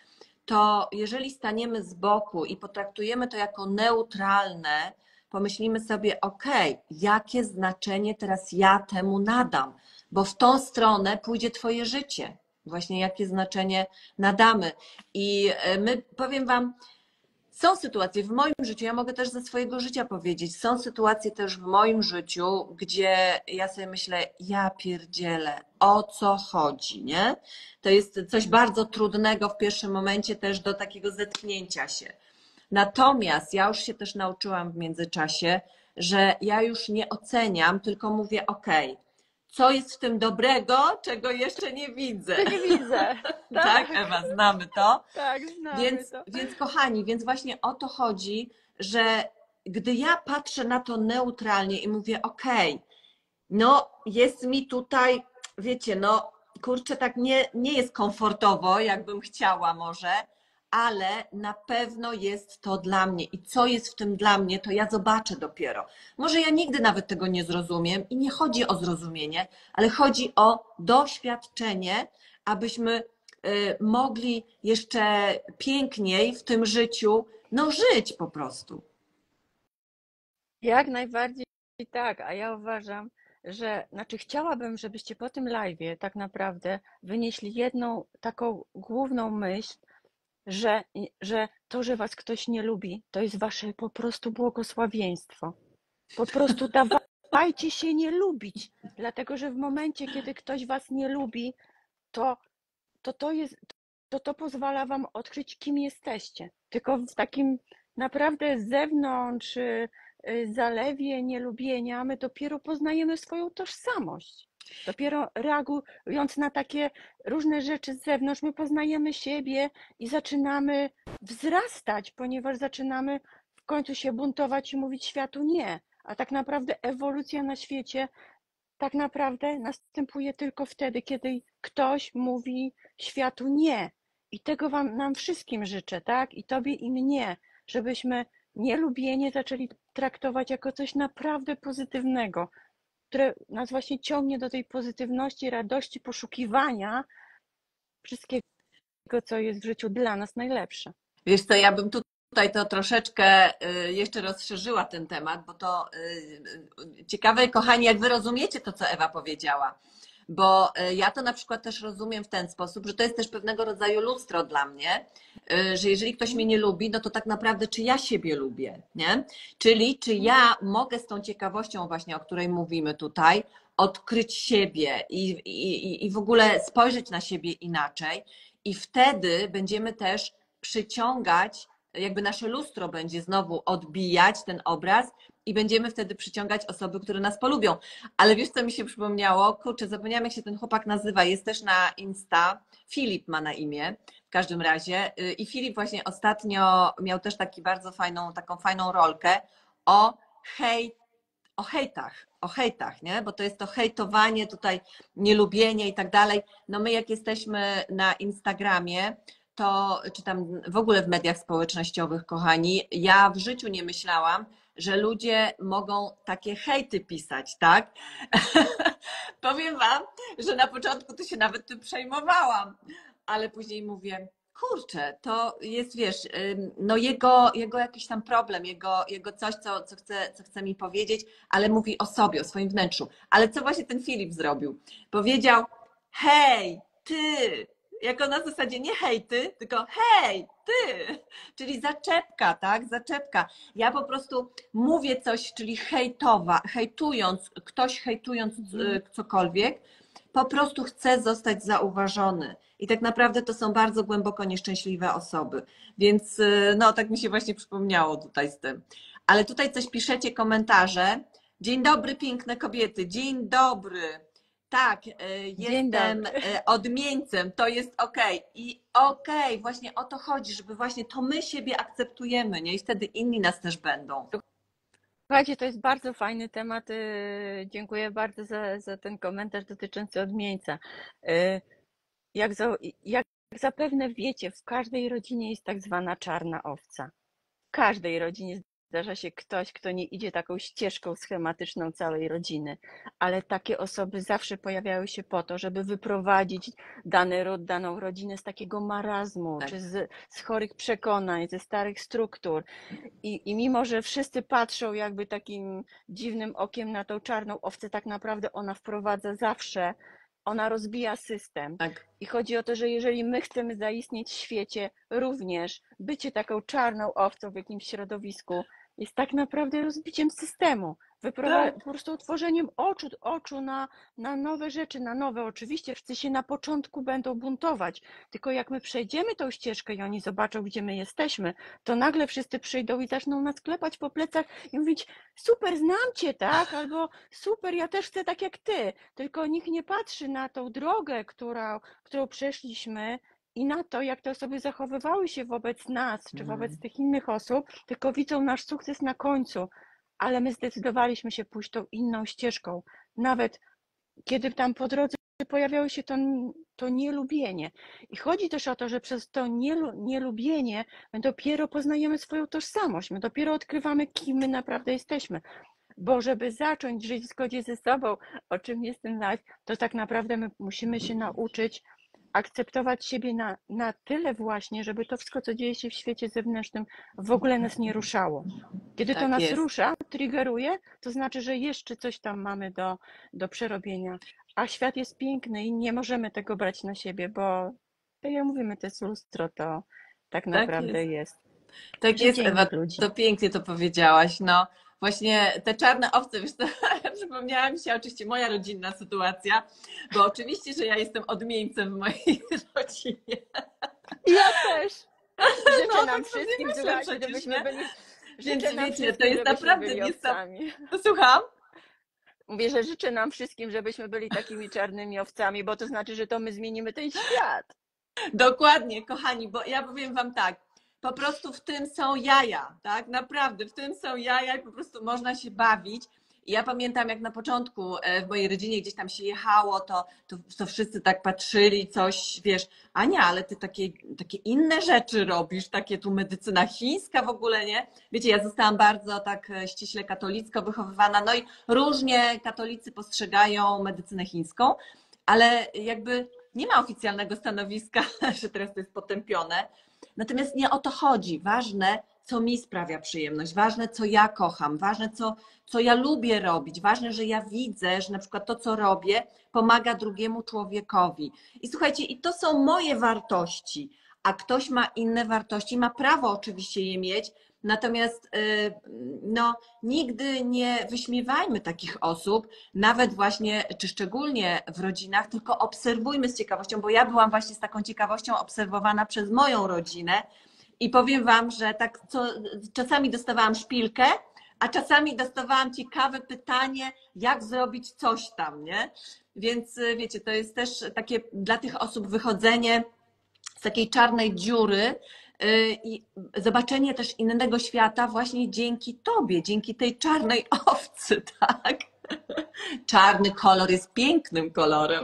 to jeżeli staniemy z boku i potraktujemy to jako neutralne, pomyślimy sobie, ok, jakie znaczenie teraz ja temu nadam, bo w tą stronę pójdzie twoje życie. Właśnie jakie znaczenie nadamy. I my, powiem wam, są sytuacje w moim życiu, ja mogę też ze swojego życia powiedzieć, są sytuacje też w moim życiu, gdzie ja sobie myślę, ja pierdzielę, o co chodzi, nie? To jest coś bardzo trudnego w pierwszym momencie też do takiego zetknięcia się. Natomiast ja już się też nauczyłam w międzyczasie, że ja już nie oceniam, tylko mówię, okej, okay, co jest w tym dobrego, czego jeszcze nie widzę. To nie widzę. Tak, tak, Ewa, znamy to. Tak, znamy więc, to. Więc kochani, więc właśnie o to chodzi, że gdy ja patrzę na to neutralnie i mówię, okej, okay, no jest mi tutaj, wiecie, no kurczę, tak nie, nie jest komfortowo, jakbym chciała może, ale na pewno jest to dla mnie i co jest w tym dla mnie, to ja zobaczę dopiero. Może ja nigdy nawet tego nie zrozumiem i nie chodzi o zrozumienie, ale chodzi o doświadczenie, abyśmy mogli jeszcze piękniej w tym życiu, no żyć po prostu. Jak najbardziej tak, a ja uważam, że, znaczy chciałabym, żebyście po tym live'ie tak naprawdę wynieśli jedną taką główną myśl, że, że to, że was ktoś nie lubi, to jest wasze po prostu błogosławieństwo. Po prostu dawajcie się nie lubić, dlatego że w momencie, kiedy ktoś was nie lubi, to to, to jest to to pozwala wam odkryć, kim jesteście. Tylko w takim naprawdę z zewnątrz y, y, zalewie nielubienia my dopiero poznajemy swoją tożsamość. Dopiero reagując na takie różne rzeczy z zewnątrz, my poznajemy siebie i zaczynamy wzrastać, ponieważ zaczynamy w końcu się buntować i mówić światu nie. A tak naprawdę ewolucja na świecie tak naprawdę następuje tylko wtedy, kiedy ktoś mówi światu nie. I tego wam, nam wszystkim życzę, tak? I tobie, i mnie, żebyśmy nielubienie zaczęli traktować jako coś naprawdę pozytywnego, które nas właśnie ciągnie do tej pozytywności, radości, poszukiwania wszystkiego, co jest w życiu dla nas najlepsze. Wiesz co, ja bym tutaj to troszeczkę y, jeszcze rozszerzyła ten temat, bo to y, ciekawe, kochani, jak wy rozumiecie to, co Ewa powiedziała. Bo y, ja to na przykład też rozumiem w ten sposób, że to jest też pewnego rodzaju lustro dla mnie, y, że jeżeli ktoś mnie nie lubi, no to tak naprawdę czy ja siebie lubię, nie? Czyli czy ja mogę z tą ciekawością właśnie, o której mówimy tutaj, odkryć siebie i, i, i w ogóle spojrzeć na siebie inaczej i wtedy będziemy też przyciągać, jakby nasze lustro będzie znowu odbijać ten obraz i będziemy wtedy przyciągać osoby, które nas polubią. Ale wiesz, co mi się przypomniało? Kurczę, zapomniałam, jak się ten chłopak nazywa. Jest też na Insta. Filip ma na imię w każdym razie. I Filip właśnie ostatnio miał też taki bardzo fajną, taką fajną rolkę o hej, o hejtach, o hejtach, nie? Bo to jest to hejtowanie, tutaj nielubienie i tak dalej. No my jak jesteśmy na Instagramie, to czy tam w ogóle w mediach społecznościowych, kochani, ja w życiu nie myślałam, że ludzie mogą takie hejty pisać, tak? Powiem wam, że na początku to się nawet tym przejmowałam, ale później mówię, kurczę, to jest, wiesz, no jego, jego jakiś tam problem, jego, jego coś, co, co, chce, co chce mi powiedzieć, ale mówi o sobie, o swoim wnętrzu. Ale co właśnie ten Filip zrobił? Powiedział, hej, ty, jako na zasadzie nie hej ty, tylko hej ty, czyli zaczepka, tak, zaczepka. Ja po prostu mówię coś, czyli hejtowa, hejtując, ktoś hejtując cokolwiek, po prostu chce zostać zauważony. I tak naprawdę to są bardzo głęboko nieszczęśliwe osoby. Więc no, tak mi się właśnie przypomniało tutaj z tym. Ale tutaj coś piszecie, komentarze. Dzień dobry, piękne kobiety. Dzień dobry. Tak, jestem odmieńcem, to jest okej. I okej, właśnie o to chodzi, żeby właśnie to my siebie akceptujemy, nie? I wtedy inni nas też będą. Słuchajcie, to jest bardzo fajny temat. Dziękuję bardzo za, za ten komentarz dotyczący odmieńca. Jak, za, jak zapewne wiecie, w każdej rodzinie jest tak zwana czarna owca. W każdej rodzinie zdarza się ktoś, kto nie idzie taką ścieżką schematyczną całej rodziny, ale takie osoby zawsze pojawiają się po to, żeby wyprowadzić dany ród, daną rodzinę z takiego marazmu, tak, czy z, z chorych przekonań, ze starych struktur. I, I mimo, że wszyscy patrzą jakby takim dziwnym okiem na tą czarną owcę, tak naprawdę ona wprowadza zawsze, ona rozbija system. Tak. I chodzi o to, że jeżeli my chcemy zaistnieć w świecie, również bycie taką czarną owcą w jakimś środowisku jest tak naprawdę rozbiciem systemu. Wyprowa- tak. Po prostu otworzeniem oczu, oczu na, na nowe rzeczy, na nowe. Oczywiście wszyscy się na początku będą buntować, tylko jak my przejdziemy tą ścieżkę i oni zobaczą, gdzie my jesteśmy, to nagle wszyscy przyjdą i zaczną nas klepać po plecach i mówić, super, znam cię, tak? Albo super, ja też chcę tak jak ty. Tylko nikt nie patrzy na tą drogę, która, którą przeszliśmy, i na to, jak te osoby zachowywały się wobec nas, czy wobec tych innych osób, tylko widzą nasz sukces na końcu. Ale my zdecydowaliśmy się pójść tą inną ścieżką. Nawet kiedy tam po drodze pojawiało się to, to nielubienie. I chodzi też o to, że przez to nielubienie my dopiero poznajemy swoją tożsamość. My dopiero odkrywamy, kim my naprawdę jesteśmy. Bo żeby zacząć żyć w zgodzie ze sobą, o czym jest ten live, to tak naprawdę my musimy się nauczyć akceptować siebie na, na tyle właśnie, żeby to wszystko, co dzieje się w świecie zewnętrznym, w ogóle nas nie ruszało. Kiedy tak to nas jest. rusza, triggeruje, to znaczy, że jeszcze coś tam mamy do, do przerobienia. A świat jest piękny i nie możemy tego brać na siebie, bo tak jak mówimy, to jest lustro, to tak naprawdę tak jest. jest. Tak jest, Ewa, ludzi. To pięknie to powiedziałaś. No właśnie te czarne owce, wiesz, to przypomniała mi się oczywiście moja rodzinna sytuacja, bo oczywiście, że ja jestem odmieńcem w mojej rodzinie. Ja też. Życzę No, nam tak sobie wszystkim, myślę słuchajcie, przecież, żebyśmy nie? byli, Więc życzę nam wiecie, to wszystkim, jest żebyśmy naprawdę byli niesamowite. owcami. Słucham? Mówię, że życzę nam wszystkim, żebyśmy byli takimi czarnymi owcami, bo to znaczy, że to my zmienimy ten świat. Dokładnie, kochani, bo ja powiem wam tak, po prostu w tym są jaja, tak? Naprawdę, w tym są jaja i po prostu można się bawić. I ja pamiętam, jak na początku e, w mojej rodzinie gdzieś tam się jechało, to, to, to wszyscy tak patrzyli, coś, wiesz, Ania, ale ty takie, takie inne rzeczy robisz, takie tu medycyna chińska w ogóle, nie? Wiecie, ja zostałam bardzo tak e, ściśle katolicko wychowywana, no i różnie katolicy postrzegają medycynę chińską, ale jakby nie ma oficjalnego stanowiska, że teraz to jest potępione. Natomiast nie o to chodzi. Ważne, co mi sprawia przyjemność, ważne, co ja kocham, ważne, co, co ja lubię robić, ważne, że ja widzę, że na przykład to, co robię, pomaga drugiemu człowiekowi. I słuchajcie, i to są moje wartości, a ktoś ma inne wartości, ma prawo oczywiście je mieć, natomiast y, no, nigdy nie wyśmiewajmy takich osób, nawet właśnie, czy szczególnie w rodzinach, tylko obserwujmy z ciekawością, bo ja byłam właśnie z taką ciekawością obserwowana przez moją rodzinę i powiem wam, że tak co, czasami dostawałam szpilkę, a czasami dostawałam ciekawe pytanie, jak zrobić coś tam, nie? Więc wiecie, to jest też takie dla tych osób wychodzenie z takiej czarnej dziury i zobaczenie też innego świata właśnie dzięki tobie, dzięki tej czarnej owcy, tak? Czarny kolor jest pięknym kolorem.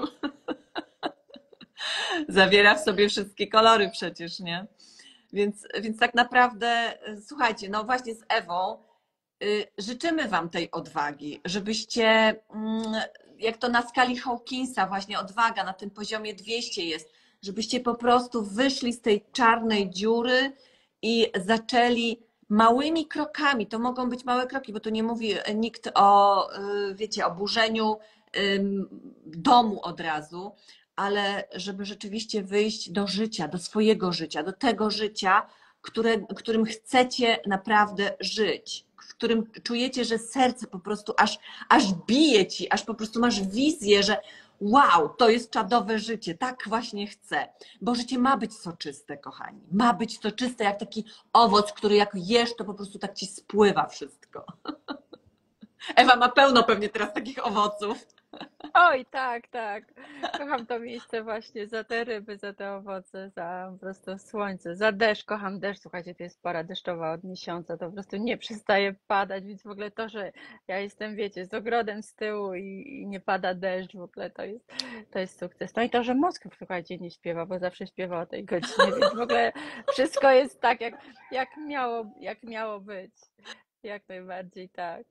Zawiera w sobie wszystkie kolory przecież, nie? Więc, więc tak naprawdę, słuchajcie, no właśnie z Ewą życzymy wam tej odwagi, żebyście, jak to na skali Hawkinsa właśnie odwaga na tym poziomie dwieście jest, żebyście po prostu wyszli z tej czarnej dziury i zaczęli małymi krokami, to mogą być małe kroki, bo tu nie mówi nikt o, wiecie, o burzeniu domu od razu, ale żeby rzeczywiście wyjść do życia, do swojego życia, do tego życia, które, którym chcecie naprawdę żyć, w którym czujecie, że serce po prostu aż, aż bije ci, aż po prostu masz wizję, że wow, to jest czadowe życie, tak właśnie chcę. Bo życie ma być soczyste, kochani. Ma być soczyste jak taki owoc, który jak jesz, to po prostu tak ci spływa wszystko. Ewa ma pełno pewnie teraz takich owoców. Oj, tak, tak. Kocham to miejsce właśnie za te ryby, za te owoce, za po prostu słońce, za deszcz. Kocham deszcz. Słuchajcie, to jest pora deszczowa od miesiąca. To po prostu nie przestaje padać, więc w ogóle to, że ja jestem, wiecie, z ogrodem z tyłu i, i nie pada deszcz, w ogóle to jest, to jest sukces. No i to, że Moskw, słuchajcie, nie śpiewa, bo zawsze śpiewa o tej godzinie, więc w ogóle wszystko jest tak, jak, jak miało, jak miało być. Jak najbardziej tak.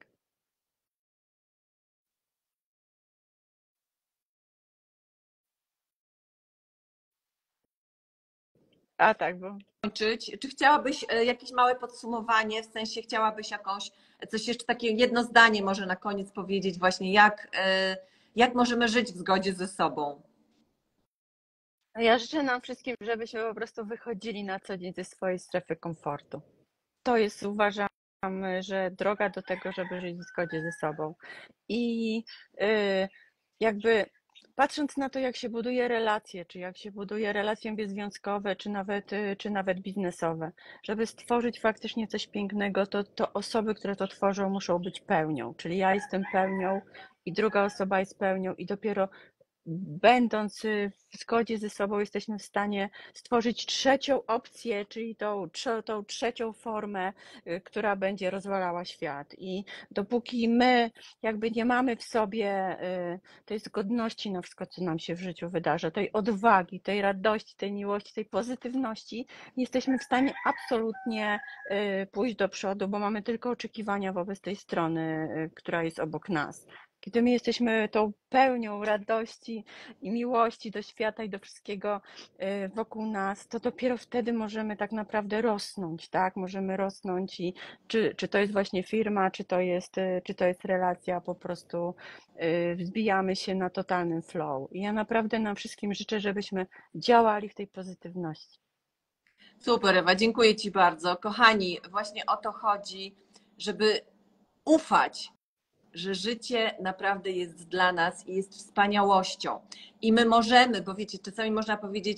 A tak, bo Kończyć. Czy chciałabyś e, jakieś małe podsumowanie, w sensie chciałabyś jakąś, coś jeszcze takie jedno zdanie może na koniec powiedzieć właśnie, jak, e, jak możemy żyć w zgodzie ze sobą? no ja życzę nam wszystkim, żebyśmy po prostu wychodzili na co dzień ze swojej strefy komfortu. To jest, uważam, że droga do tego, żeby żyć w zgodzie ze sobą. I y, jakby patrząc na to, jak się buduje relacje, czy jak się buduje relacje międzyzwiązkowe, czy nawet, y, czy nawet biznesowe, żeby stworzyć faktycznie coś pięknego, to, to osoby, które to tworzą, muszą być pełnią. Czyli ja jestem pełnią i druga osoba jest pełnią i dopiero będąc w zgodzie ze sobą, jesteśmy w stanie stworzyć trzecią opcję, czyli tą, tą trzecią formę, która będzie rozwalała świat. I dopóki my jakby nie mamy w sobie tej zgodności na wszystko, co nam się w życiu wydarza, tej odwagi, tej radości, tej miłości, tej pozytywności, nie jesteśmy w stanie absolutnie pójść do przodu, bo mamy tylko oczekiwania wobec tej strony, która jest obok nas. Kiedy my jesteśmy tą pełnią radości i miłości do świata i do wszystkiego wokół nas, to dopiero wtedy możemy tak naprawdę rosnąć, tak? Możemy rosnąć i czy, czy to jest właśnie firma, czy to jest, czy to jest relacja, po prostu wzbijamy się na totalnym flow. I ja naprawdę nam wszystkim życzę, żebyśmy działali w tej pozytywności. Super, Ewa, dziękuję Ci bardzo. Kochani, właśnie o to chodzi, żeby ufać, że życie naprawdę jest dla nas i jest wspaniałością. I my możemy, bo wiecie, czasami można powiedzieć,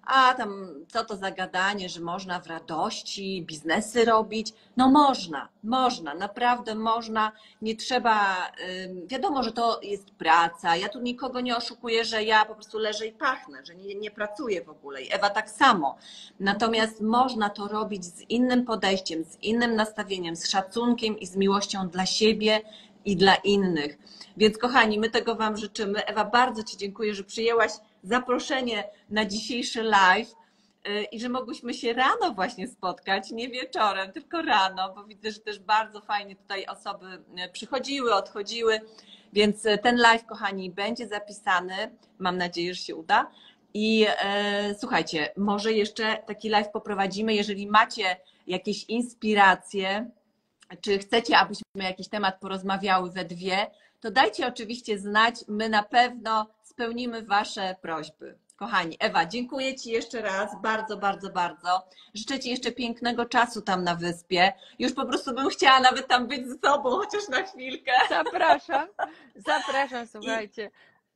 a tam co to za gadanie, że można w radości biznesy robić. No można, można, naprawdę można. Nie trzeba, ym, wiadomo, że to jest praca. Ja tu nikogo nie oszukuję, że ja po prostu leżę i pachnę, że nie, nie pracuję w ogóle. I Ewa tak samo. Natomiast można to robić z innym podejściem, z innym nastawieniem, z szacunkiem i z miłością dla siebie i dla innych. Więc kochani, my tego Wam życzymy. Ewa, bardzo Ci dziękuję, że przyjęłaś zaproszenie na dzisiejszy live i że mogłyśmy się rano właśnie spotkać, nie wieczorem, tylko rano, bo widzę, że też bardzo fajnie tutaj osoby przychodziły, odchodziły, więc ten live, kochani, będzie zapisany. Mam nadzieję, że się uda. I e, słuchajcie, może jeszcze taki live poprowadzimy, jeżeli macie jakieś inspiracje, czy chcecie, abyśmy jakiś temat porozmawiały we dwie, to dajcie oczywiście znać, my na pewno spełnimy Wasze prośby. Kochani, Ewa, dziękuję Ci jeszcze raz, bardzo, bardzo, bardzo. Życzę Ci jeszcze pięknego czasu tam na wyspie. Już po prostu bym chciała nawet tam być z Tobą, chociaż na chwilkę. Zapraszam, zapraszam, słuchajcie.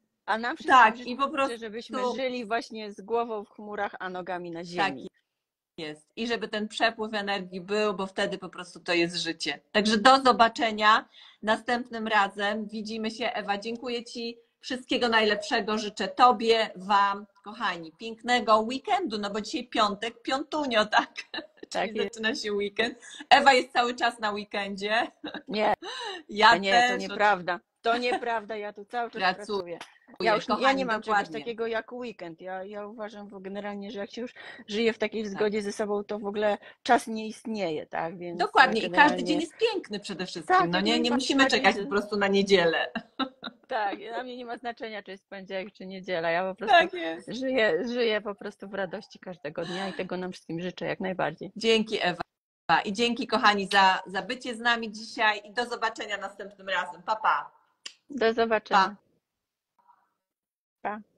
A nam wszystkim Tak, życzę, i po prostu żebyśmy żyli właśnie z głową w chmurach, a nogami na tak ziemi. jest. I żeby ten przepływ energii był, bo wtedy po prostu to jest życie. Także do zobaczenia następnym razem. Widzimy się, Ewa. Dziękuję Ci. Wszystkiego najlepszego życzę Tobie, Wam, kochani, pięknego weekendu, no bo dzisiaj piątek, piątunio, tak? Tak Czyli jest. zaczyna się weekend. Ewa jest cały czas na weekendzie. Nie, Ja nie, też to nieprawda. To nieprawda, ja tu cały czas pracuję. pracuję. Ja już Kochani, ja nie mam czegoś dokładnie. takiego jak weekend. Ja, ja uważam bo generalnie, że jak się już żyje w takiej Tak. zgodzie ze sobą, to w ogóle czas nie istnieje, tak? Więc Dokładnie. I każdy generalnie... dzień jest piękny przede wszystkim. Tak, No jak nie, nie musimy najbardziej. czekać po prostu na niedzielę. Tak, dla mnie nie ma znaczenia, czy jest poniedziałek, czy niedziela. Ja po prostu Tak jest. żyję, żyję po prostu w radości każdego dnia i tego nam wszystkim życzę jak najbardziej. Dzięki, Ewa. I dzięki, kochani, za, za bycie z nami dzisiaj i do zobaczenia następnym razem. Pa, pa. Do zobaczenia. Pa. Pa.